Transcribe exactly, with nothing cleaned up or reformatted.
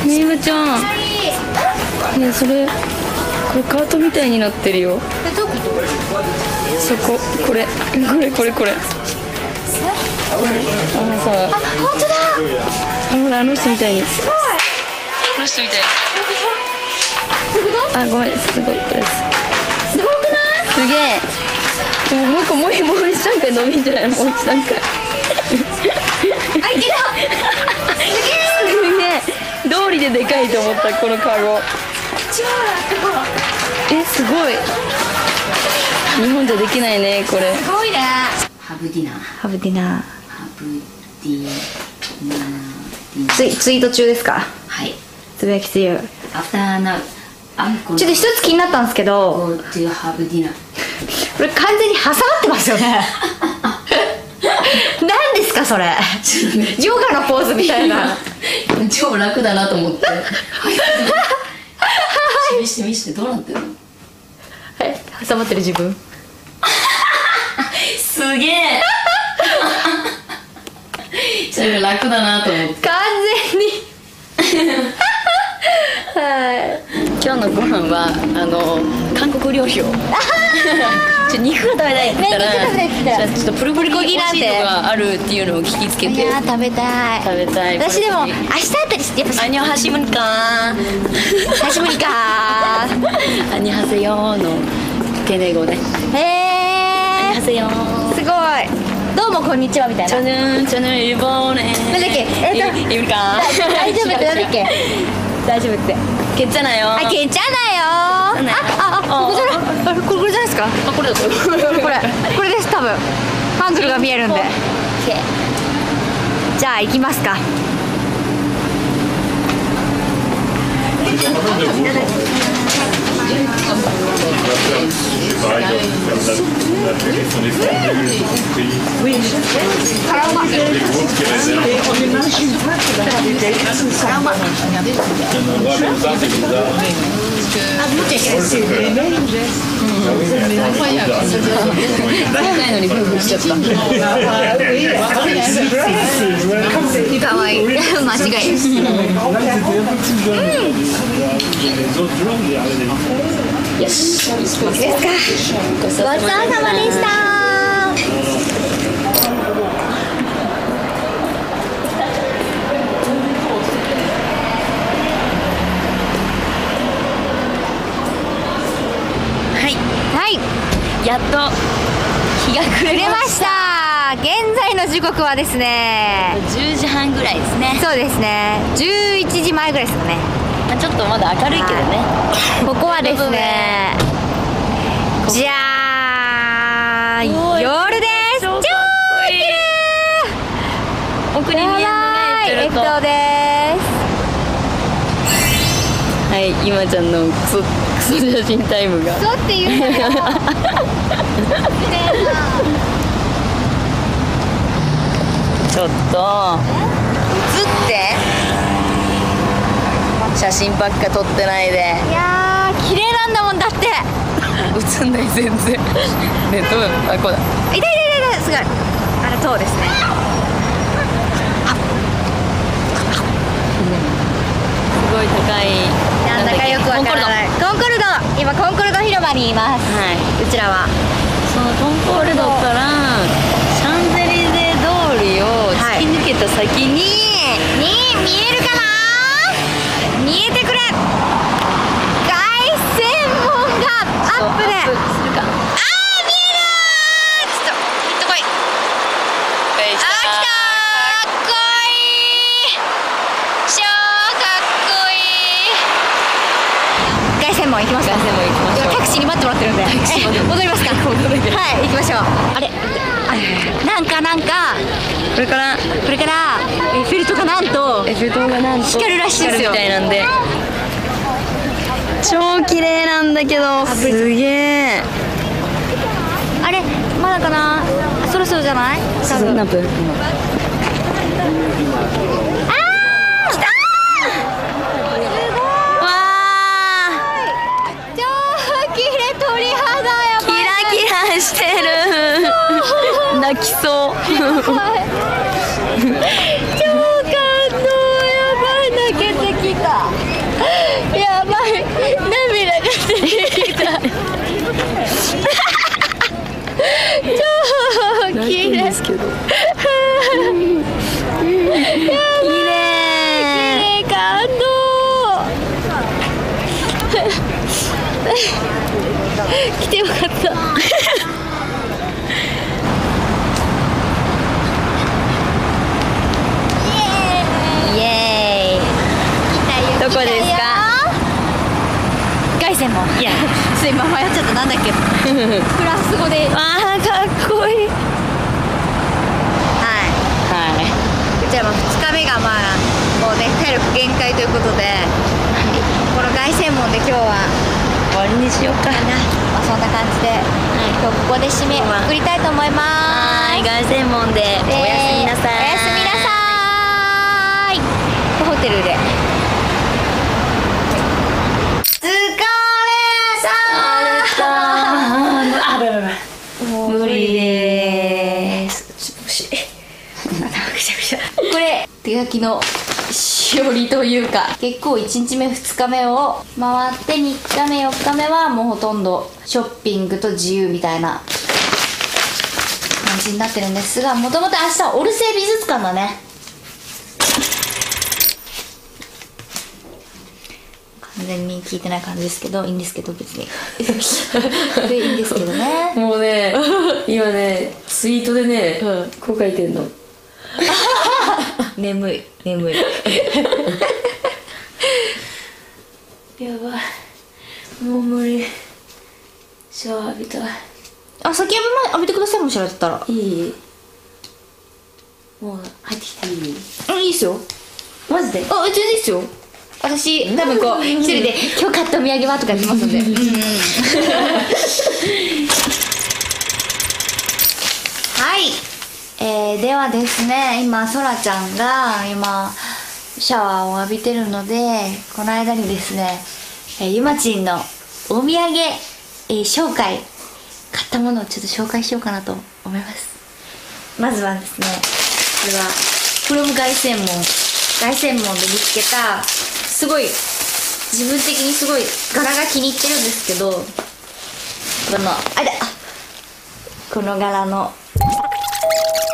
みーむちゃん、ね、それこれカートみたいになってるよ。そこ、これこれこれこれあのさ、あ、本当だ。ほら、あの人みたいに、すごい、あの人みたいに。あ、ごめん、すごい、これすすごくない？すげえ。でももう一個、もう一回、もう一段階伸びんじゃないの？もう一段階。あ、いけた。すげえ。道理ででかいと思った、このカゴ。え、すごい。日本じゃできないね、これ。 すごいね。ハブディナー。 ハブディナー。 ハブディナー。 ツイ、ツイート中ですか？ はい。 つぶやきつゆ。 アフターナウ。ちょっと一つ気になったんですけど。 Go to ハブディナー。 これ完全に挟まってますよね。何ですかそれ。ヨガのポーズみたいな。 超楽だなと思って。見して見して、どうなってるの？ はい、挟まってる自分。 すげえ。それ楽だなと思って。 完全に。はい。今日のご飯はあの韓国料理を。ちょ肉が食べたいって言ったら、じゃあちょっとプルプルコギなんてがあるっていうのを聞きつけて。 いや食べたい。 食べたい。 私でも明日あたりしてやっぱ。アニョハシムニカー。ハシムニカー。アニハセヨーの丁寧語ね。へえ。アニハセヨー。すごい。どうもこんにちはみたいな。チョヌンチョヌンイルボーネ。なんだっけ。えっと。イルカ。大丈夫ってなんだっけ。大丈夫って。けっちゃなよ。あ、けっちゃなよ。あ、あ、あ、ここじゃない。これこれじゃないですか。あ、これだ。これこれこれです多分。ハンドルが見えるんで。じゃあ行きますか。かわいい。間違い。よし。ですか。ごちそうさまでした。やっと日が暮れました。現在の時刻はですねじゅうじはんぐらいですね。 そうですね、じゅういちじまえぐらいですかね。 ちょっとまだ明るいけどね。 ここはですね、じゃーん、夜です。超綺麗。 奥に見えるのがエッフェル塔です。 はい、今ちゃんのクソクソ写真タイムが。 クソって言うのよ。 ちょっと写って写真ばっか撮ってないで。 いやー綺麗なんだもんだって。 写んない全然。ね、どう？あ、こうだ。 痛い痛い痛い、すごい。あれ塔ですね。 すごい高い。 なんだかよくわからない。コンコルド。今コンコルド広場にいます。 はい。 うちらは。 そのコンコルドからシャンゼリゼ通りを突き抜けた先に、 に見えるかな？見えてくれ。凱旋門がアップで。 するか。 あー見える。ちょっと行ってこい。あー来たー。かっこいい。超かっこいい。凱旋門行きますか。 凱旋門行きましょう。 タクシーに待ってもらってるんで。戻りますか。はい、行きましょう。あれ、あ、なんかなんかこれからこれからエッフェル塔がなんとエッフェル塔がなんと光るらしいですよ。 みたいなんで超綺麗なんだけど、すげえ。 あれまだかな。そろそろじゃない？多分。 何分？ あー来たー。鳥肌やばい。 キラキラしてる。泣きそう。 超感動。やばい、泣けてきた。 どこですか？ 凱旋門。 いやちょっと今迷っちゃった。なんだっけ。フランス語で。 あーかっこいい。 はい。 はい。 じゃあふつかめがまあもうね体力限界ということで、この凱旋門で今日は終わりにしようか。 まあそんな感じで、今日ここで締めくくりたいと思います。 はい、凱旋門でおやすみなさい。 おやすみなさい。ホテルで。疲れさあ、ばいばいばい。 無理でーす。これ手書きのしおりというか、結構いちにちめふつかめを回ってみっかめよっかめはもうほとんどショッピングと自由みたいな感じになってるんですが、もともと明日はオルセー美術館だね。完全に聞いてない感じですけど、いいんですけど別にでいいんですけどね。 もうね、今ね、ツイートでね、うん、こう書いてんの。 眠い眠い。 やばい、もう無理。シャワー浴びたい。 あ、先浴びま浴びてください。もしあれだったらいい？もう入ってきていい？ うん、いいっすよ。 マジで？ あ、全然いいっすよ。私多分こう一人で「今日買ったお土産は?」とか言ってますんで。うんうんはい、えー、ではですね、今そらちゃんが今シャワーを浴びてるので、この間にですね、えー、ゆまちんのお土産、えー、紹介、買ったものをちょっと紹介しようかなと思います。まずはですね、これはフロム凱旋門凱旋門で見つけた、すごい自分的にすごい柄が気に入ってるんですけど、このあれこの柄の